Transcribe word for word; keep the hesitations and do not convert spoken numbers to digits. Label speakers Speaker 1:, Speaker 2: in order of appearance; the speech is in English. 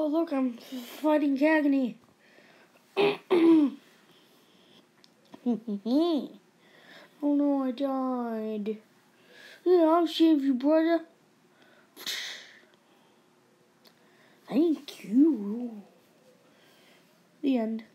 Speaker 1: Oh, look, I'm fighting Cagney. Oh no, I died. Yeah, I'll save you, brother. Thank you. The end.